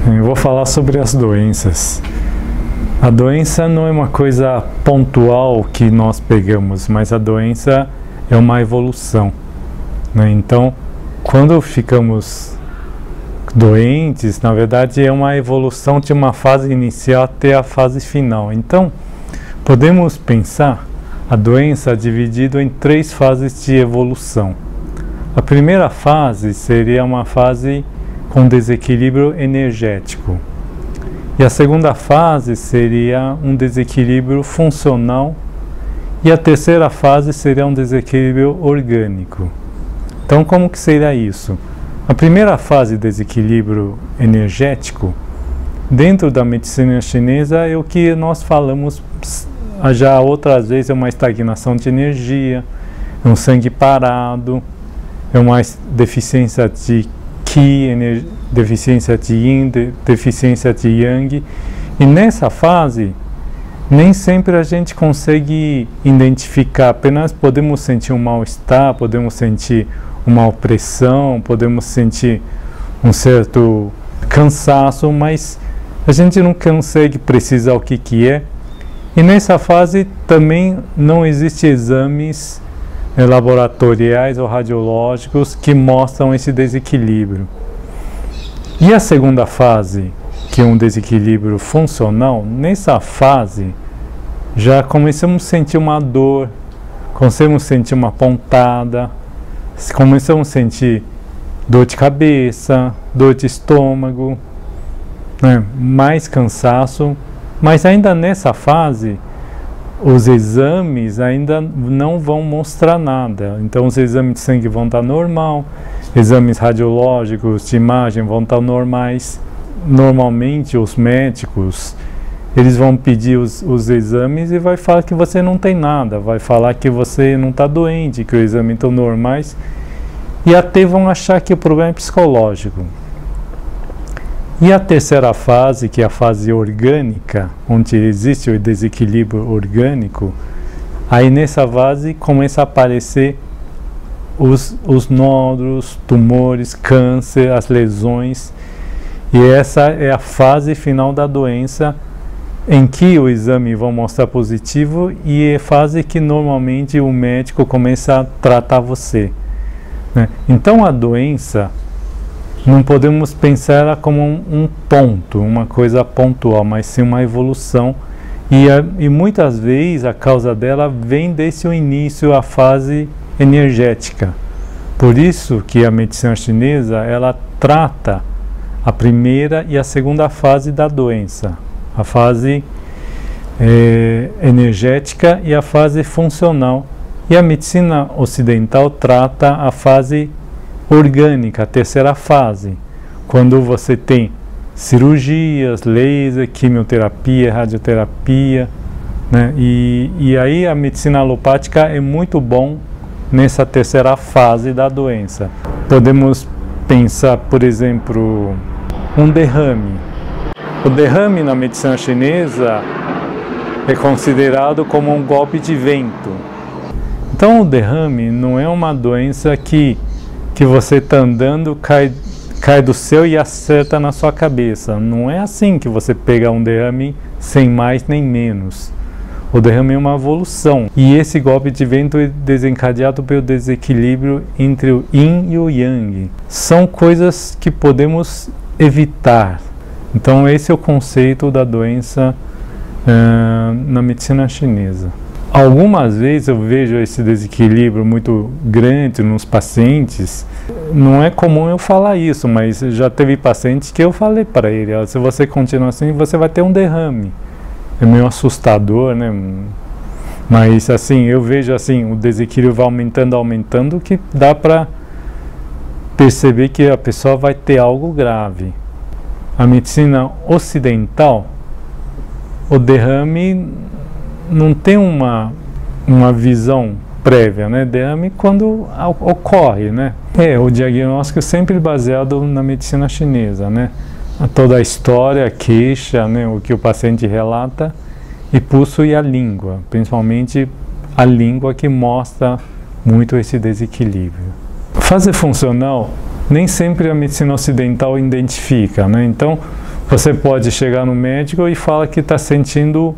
Eu vou falar sobre as doenças. A doença não é uma coisa pontual que nós pegamos, mas a doença é uma evolução, né? Então, quando ficamos doentes, na verdade é uma evolução de uma fase inicial até a fase final. Então, podemos pensar a doença dividida em 3 fases de evolução. A primeira fase seria uma fase com desequilíbrio energético. E a segunda fase seria um desequilíbrio funcional. E a terceira fase seria um desequilíbrio orgânico. Então, como que seria isso? A primeira fase, desequilíbrio energético, dentro da medicina chinesa é o que nós falamos já outras vezes, é uma estagnação de energia, é um sangue parado, é uma deficiência de Qi, deficiência de Yin, deficiência de Yang. E nessa fase, nem sempre a gente consegue identificar, apenas podemos sentir um mal-estar, podemos sentir uma opressão, podemos sentir um certo cansaço, mas a gente não consegue precisar o que é. E nessa fase também não existem exames laboratoriais ou radiológicos que mostram esse desequilíbrio. E a segunda fase, que é um desequilíbrio funcional, nessa fase já começamos a sentir uma dor, começamos a sentir uma pontada, começamos a sentir dor de cabeça, dor de estômago, né? Mais cansaço, mas ainda nessa fase os exames ainda não vão mostrar nada. Então os exames de sangue vão estar normal, exames radiológicos de imagem vão estar normais. Normalmente os médicos, eles vão pedir os exames e vai falar que você não tem nada, vai falar que você não está doente, que os exames estão normais, e até vão achar que o problema é psicológico. E a terceira fase, que é a fase orgânica, onde existe o desequilíbrio orgânico, aí nessa fase começa a aparecer os nódulos, tumores, câncer, as lesões, e essa é a fase final da doença, em que o exame vai mostrar positivo, e é a fase que normalmente o médico começa a tratar você, né? Então a doença, não podemos pensar ela como um ponto, uma coisa pontual, mas sim uma evolução. E muitas vezes a causa dela vem desde o início, a fase energética. Por isso que a medicina chinesa, ela trata a primeira e a segunda fase da doença. A fase energética e a fase funcional. E a medicina ocidental trata a fase orgânica, a terceira fase, quando você tem cirurgias, laser, quimioterapia, radioterapia, né? E aí a medicina alopática é muito bom nessa terceira fase da doença. Podemos pensar, por exemplo, um derrame. O derrame na medicina chinesa é considerado como um golpe de vento. Então o derrame não é uma doença que você está andando, cai do céu e acerta na sua cabeça. Não é assim que você pega um derrame sem mais nem menos. O derrame é uma evolução. E esse golpe de vento é desencadeado pelo desequilíbrio entre o Yin e o Yang. São coisas que podemos evitar. Então esse é o conceito da doença na medicina chinesa. Algumas vezes eu vejo esse desequilíbrio muito grande nos pacientes. Não é comum eu falar isso, mas já teve pacientes que eu falei para ele, se você continuar assim, você vai ter um derrame. É meio assustador, né? Mas assim, eu vejo assim, o desequilíbrio vai aumentando, que dá para perceber que a pessoa vai ter algo grave. A medicina ocidental, o derrame não tem uma visão prévia, né? Derrame quando ocorre, né? O diagnóstico é sempre baseado na medicina chinesa, né? Toda a história, a queixa, né? O que o paciente relata, e pulso e a língua, principalmente a língua, que mostra muito esse desequilíbrio. Fase funcional, nem sempre a medicina ocidental identifica, né? Então, Você pode chegar no médico e falar que está sentindo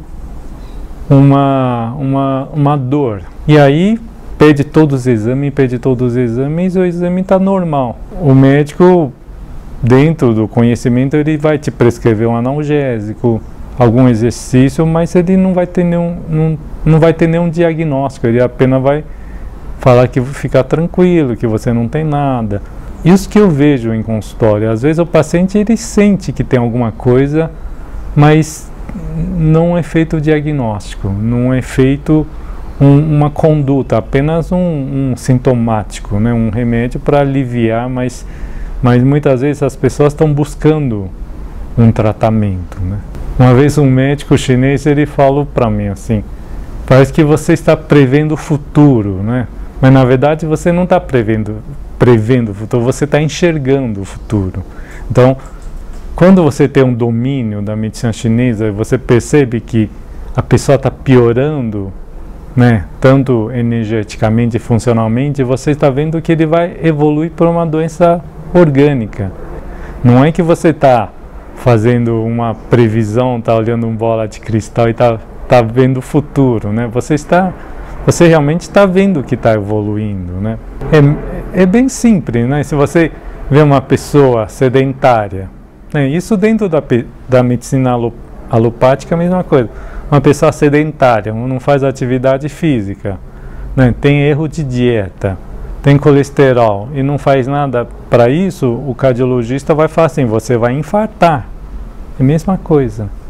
uma dor. E aí pede todos os exames e o exame está normal. O médico, dentro do conhecimento, ele vai te prescrever um analgésico, algum exercício, mas ele não vai ter nenhum diagnóstico, ele apenas vai falar que fica tranquilo, que você não tem nada. Isso que eu vejo em consultório. Às vezes o paciente ele sente que tem alguma coisa, mas não é feito o diagnóstico, não é feito uma conduta, apenas um sintomático, né? Um remédio para aliviar, mas muitas vezes as pessoas estão buscando um tratamento, né? Uma vez um médico chinês ele falou para mim assim: parece que você está prevendo o futuro, né? Mas na verdade você não está prevendo o futuro, você está enxergando o futuro. Então, quando você tem um domínio da medicina chinesa, você percebe que a pessoa está piorando, né, tanto energeticamente e funcionalmente, você está vendo que ele vai evoluir para uma doença orgânica. Não é que você está fazendo uma previsão, está olhando uma bola de cristal e está vendo o futuro, né? Você realmente está vendo que está evoluindo, né? É bem simples, né? Se você vê uma pessoa sedentária, né? Isso dentro da medicina alopática é a mesma coisa. Uma pessoa sedentária, não faz atividade física, né? Tem erro de dieta, tem colesterol e não faz nada para isso, o cardiologista vai falar assim: você vai infartar. É a mesma coisa.